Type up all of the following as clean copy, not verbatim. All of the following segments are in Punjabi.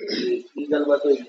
की गलबात हुई?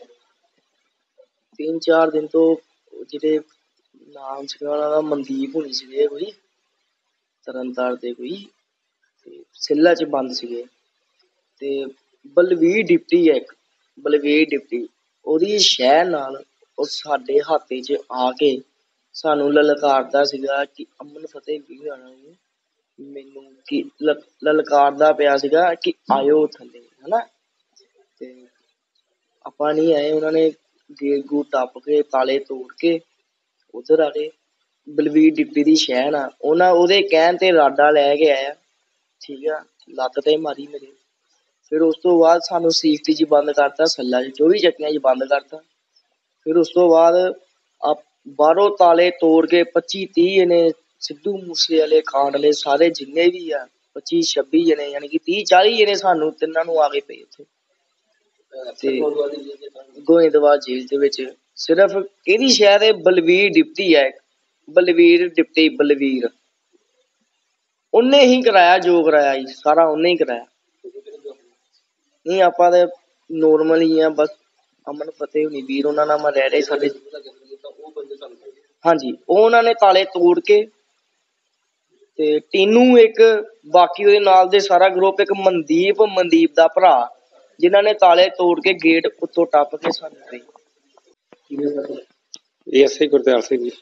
3-4 दिन तो ਜਿਹੜੇ ਨਾਮ ਸੀਗਾ ਉਹਨਾਂ ਦਾ ਮਨਦੀਪ ਹੋਣੀ ਸੀਗੇ ਕੋਈ ਤਰਨਤਾਰਨ ਦੇ ਕੋਈ ਤੇ ਸਿੱਲਾ 'ਚ ਬੰਦ ਸੀਗੇ ਤੇ ਬਲਵੀਰ ਡਿਪਟੀ ਹੈ ਇੱਕ ਬਲਵੀਰ ਡਿਪਟੀ ਉਹਦੀ ਸ਼ਹਿ ਨਾਲ ਉਹ ਸਾਡੇ ਹਾਤੇ 'ਚ ਆ ਕੇ ਸਾਨੂੰ ਲਲਕਾਰਦਾ ਸੀਗਾ ਕਿ ਅਮਨ ਫਤਿਹ ਵੀਰ ਆਣਾ ਨੂੰ ਮੈਨੂੰ ਕਿ ਲਲਕਾਰਦਾ ਪਿਆ ਸੀਗਾ ਕਿ ਆਇਓ ਥੱਲੇ ਹਨਾ ਤੇ ਆਪਾਂ ਨਹੀਂ ਆਏ। ਉਹਨਾਂ ਨੇ ਗੇਟ ਗੂਟ ਟੱਪ ਕੇ ਤਾਲੇ ਤੋੜ ਕੇ ਉਧਰ ਆ ਗਏ। ਬਲਵੀਰ ਡਿਪਟੀ ਦੀ ਸ਼ਹਿਣ ਆ ਉਹਦੇ ਕਹਿਣ ਤੇ ਰਾਡਾ ਲੈ ਕੇ ਆਇਆ ਠੀਕ ਆ ਲੱਤ ਤੇ ਮਾਰੀ ਮੇਰੇ। ਫਿਰ ਉਸ ਤੋਂ ਬਾਅਦ ਸਾਨੂੰ ਸੇਫਟੀ 'ਚ ਬੰਦ ਕਰਤਾ ਸੱਲਾ 'ਚ 24 ਚੱਕਿਆਂ 'ਚ ਬੰਦ ਕਰਤਾ। ਫਿਰ ਉਸ ਤੋਂ ਬਾਅਦ ਬਾਹਰੋਂ ਤਾਲੇ ਤੋੜ ਕੇ 25-30 ਜਣੇ ਸਿੱਧੂ ਮੂਸੇ ਵਾਲੇ ਕਾਂਡ ਵਾਲੇ ਸਾਰੇ ਜਿੰਨੇ ਵੀ ਆ 25-26 ਜਣੇ ਯਾਨੀ ਕਿ 30-40 ਜਣੇ ਸਾਨੂੰ ਤਿੰਨਾਂ ਨੂੰ ਆ ਕੇ ਪਏ ਉੱਥੇ ਤੇ ਗੋਇੰਦਵਾਲ ਜੇਲ੍ਹ ਦੇ ਵਿੱਚ। ਸਿਰਫ ਕਿਹਦੀ ਸ਼ਾਇਦ ਬਲਵੀਰ ਡਿਪਟੀ ਹੈ ਬਲਵੀਰ ਡਿਪਟੀ ਬਲਵੀਰ ਉਹਨੇ ਹੀ ਕਰਾਇਆ ਜੋ ਕਰਾਇਆ ਜੀ ਸਾਰਾ ਉਹਨੇ ਹੀ ਕਰਾਇਆ। ਨਹੀਂ ਆਪਾਂ ਤਾਂ ਨੋਰਮਲ ਹੀ ਆ ਬਸ ਅਮਨ ਫਤਿਹ ਹੋਣੀ ਵੀਰ ਉਹਨਾਂ ਨਾਲ ਮੈਂ ਰਹਿ ਰਹੇ ਸਾਡੇ ਹਾਂਜੀ ਉਹ ਉਹਨਾਂ ਨੇ ਤਾਲੇ ਤੋੜ ਕੇ ਤੇ ਟੀਨੂ ਇੱਕ ਬਾਕੀ ਉਹਦੇ ਨਾਲ ਦੇ ਸਾਰਾ ਗਰੁੱਪ ਇੱਕ ਮਨਦੀਪ ਦਾ ਭਰਾ ਜਿਨ੍ਹਾਂ ਨੇ ਤਾਲੇ ਤੋੜ ਕੇ ਗੇਟ ਉੱਤੋਂ ਟੱਪ ਕੇ ਸਾਨੂੰ ਗਏ। ਐਸਆਈ ਗੁਰਦਿਆਲ ਸਿੰਘ ਜੀ।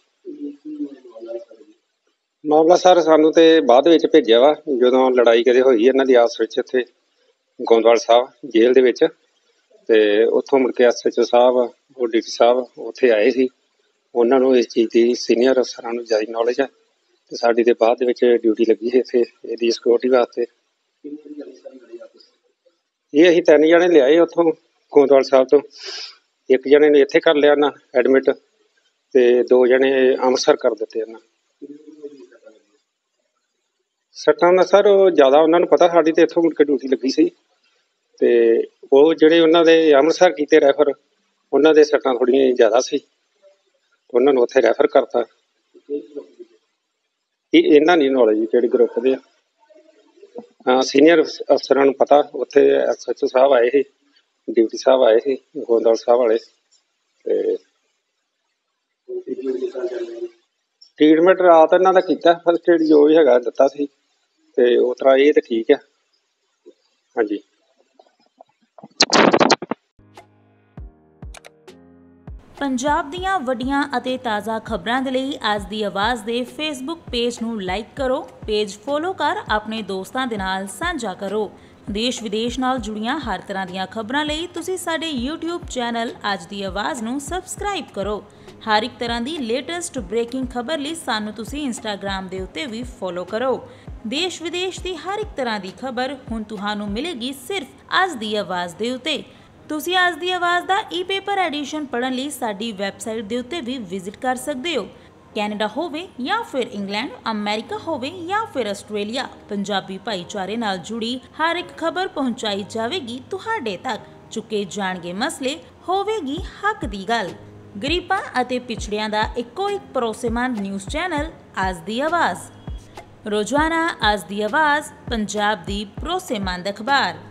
ਮਾਮਲਾ ਸਰ ਸਾਨੂੰ ਤੇ ਬਾਅਦ ਵਿੱਚ ਭੇਜਿਆ ਵਾ ਜਦੋਂ ਲੜਾਈ ਕਦੇ ਹੋਈ ਇਹਨਾਂ ਦੀ ਆਪਸ ਵਿੱਚ ਇੱਥੇ ਗੋਂਦਵਾਲ ਸਾਹਿਬ ਜੇਲ੍ਹ ਦੇ ਵਿੱਚ ਤੇ ਉੱਥੋਂ ਮੁੜ ਕੇ SHO ਸਾਹਿਬ ਉਹ ਡੀਸੀ ਸਾਹਿਬ ਉੱਥੇ ਆਏ ਸੀ। ਉਹਨਾਂ ਨੂੰ ਇਸ ਚੀਜ਼ ਦੀ ਸੀਨੀਅਰ ਅਫਸਰਾਂ ਨੂੰ ਜ਼ਿਆਦਾ ਨੌਲੇਜ ਹੈ ਤੇ ਸਾਡੀ ਤੇ ਬਾਅਦ ਦੇ ਵਿੱਚ ਡਿਊਟੀ ਲੱਗੀ ਸੀ ਇੱਥੇ ਇਹਦੀ ਸਿਕਿਉਰਿਟੀ ਵਾਸਤੇ। ਇਹ ਅਸੀਂ 3 ਜਣੇ ਲਿਆਏ ਉੱਥੋਂ ਗੋਂਦਵਾਲ ਸਾਹਿਬ ਤੋਂ। ਇੱਕ ਜਣੇ ਨੇ ਇੱਥੇ ਕਰ ਲਿਆ ਨਾ ਐਡਮਿਟ ਤੇ 2 ਜਣੇ ਅੰਮ੍ਰਿਤਸਰ ਕਰ ਦਿੱਤੇ ਇਹਨਾਂ। ਸੱਟਾਂ ਦਾ ਸਰ ਉਹ ਜ਼ਿਆਦਾ ਉਹਨਾਂ ਨੂੰ ਪਤਾ ਸਾਡੀ ਤੇ ਇੱਥੋਂ ਮੁੜ ਕੇ ਡਿਊਟੀ ਲੱਗੀ ਸੀ ਤੇ ਉਹ ਜਿਹੜੇ ਉਹਨਾਂ ਦੇ ਅੰਮ੍ਰਿਤਸਰ ਕੀਤੇ ਰੈਫਰ ਉਹਨਾਂ ਦੇ ਸੱਟਾਂ ਥੋੜ੍ਹੀਆਂ ਜ਼ਿਆਦਾ ਸੀ ਉਹਨਾਂ ਨੂੰ ਉੱਥੇ ਰੈਫਰ ਕਰਤਾ। ਇਹਨਾਂ ਨਹੀਂ ਨੌਲੇਜ ਕਿਹੜੇ ਗਰੁੱਪ ਦੇ ਆ। ਹਾਂ ਸੀਨੀਅਰ ਅਫਸਰਾਂ ਨੂੰ ਪਤਾ ਉੱਥੇ SHO ਸਾਹਿਬ ਆਏ ਸੀ ਡਿਊਟੀ ਸਾਹਿਬ ਆਏ ਸੀ ਗੋਂਦਵਾਲ ਸਾਹਿਬ ਵਾਲੇ ਤੇ ਟ੍ਰੀਟਮੈਂਟ ਰਾਤ ਇਹਨਾਂ ਦਾ ਕੀਤਾ ਫਸਟ ਏਡ ਜੋ ਵੀ ਹੈਗਾ ਦਿੱਤਾ ਸੀ ਤੇ ਉਸ ਤਰ੍ਹਾਂ ਇਹ ਤਾਂ ਠੀਕ ਆ ਹਾਂਜੀ। ਪੰਜਾਬ ਦੀਆਂ ਵੱਡੀਆਂ ਅਤੇ ਤਾਜ਼ਾ ਖਬਰਾਂ ਦੇ ਲਈ ਅੱਜ ਦੀ ਆਵਾਜ਼ ਦੇ ਫੇਸਬੁੱਕ ਪੇਜ ਨੂੰ ਲਾਈਕ ਕਰੋ, ਪੇਜ ਫੋਲੋ ਕਰ ਆਪਣੇ ਦੋਸਤਾਂ ਦੇ ਨਾਲ ਸਾਂਝਾ ਕਰੋ। ਦੇਸ਼ ਵਿਦੇਸ਼ ਨਾਲ ਜੁੜੀਆਂ ਹਰ ਤਰ੍ਹਾਂ ਦੀਆਂ ਖਬਰਾਂ ਲਈ ਤੁਸੀਂ ਸਾਡੇ YouTube ਚੈਨਲ ਅੱਜ ਦੀ ਆਵਾਜ਼ ਨੂੰ ਸਬਸਕ੍ਰਾਈਬ ਕਰੋ। ਹਰ ਇੱਕ ਤਰ੍ਹਾਂ ਦੀ ਲੇਟੈਸਟ ਬ੍ਰੇਕਿੰਗ ਖਬਰ ਲਈ ਸਾਨੂੰ ਤੁਸੀਂ Instagram ਦੇ ਉੱਤੇ ਵੀ ਫੋਲੋ ਕਰੋ। ਦੇਸ਼ ਵਿਦੇਸ਼ ਦੀ ਹਰ ਇੱਕ ਤਰ੍ਹਾਂ ਦੀ ਖਬਰ ਹੁਣ ਤੁਹਾਨੂੰ ਮਿਲੇਗੀ ਸਿਰਫ ਅੱਜ ਦੀ ਆਵਾਜ਼ ਦੇ ਉੱਤੇ। ਤੁਸੀਂ ਅੱਜ ਦੀ ਆਵਾਜ਼ ਦਾ ਈ-ਪੇਪਰ ਐਡੀਸ਼ਨ ਪੜ੍ਹਨ ਲਈ ਸਾਡੀ ਵੈਬਸਾਈਟ ਦੇ ਉੱਤੇ ਵੀ ਵਿਜ਼ਿਟ ਕਰ ਸਕਦੇ ਹੋ। ਕੈਨੇਡਾ ਹੋਵੇ ਜਾਂ ਫਿਰ ਇੰਗਲੈਂਡ, ਅਮਰੀਕਾ ਹੋਵੇ ਜਾਂ ਫਿਰ ਆਸਟ੍ਰੇਲੀਆ, ਪੰਜਾਬੀ ਭਾਈਚਾਰੇ ਨਾਲ ਜੁੜੀ ਹਰ ਇੱਕ ਖਬਰ ਪਹੁੰਚਾਈ ਜਾਵੇਗੀ ਤੁਹਾਡੇ ਤੱਕ। ਚੁੱਕੇ ਜਾਣਗੇ ਮਸਲੇ, ਹੋਵੇਗੀ ਹੱਕ ਦੀ ਗੱਲ। ਗਰੀਬਾਂ ਅਤੇ ਪਿਛੜਿਆਂ ਦਾ ਇੱਕੋ ਇੱਕ ਭਰੋਸੇਮੰਦ ਨਿਊਜ਼ ਚੈਨਲ ਅੱਜ ਦੀ ਆਵਾਜ਼। ਰੋਜ਼ਾਨਾ ਅੱਜ ਦੀ ਆਵਾਜ਼, ਪੰਜਾਬ ਦੀ ਭਰੋਸੇਮੰਦ ਅਖਬਾਰ।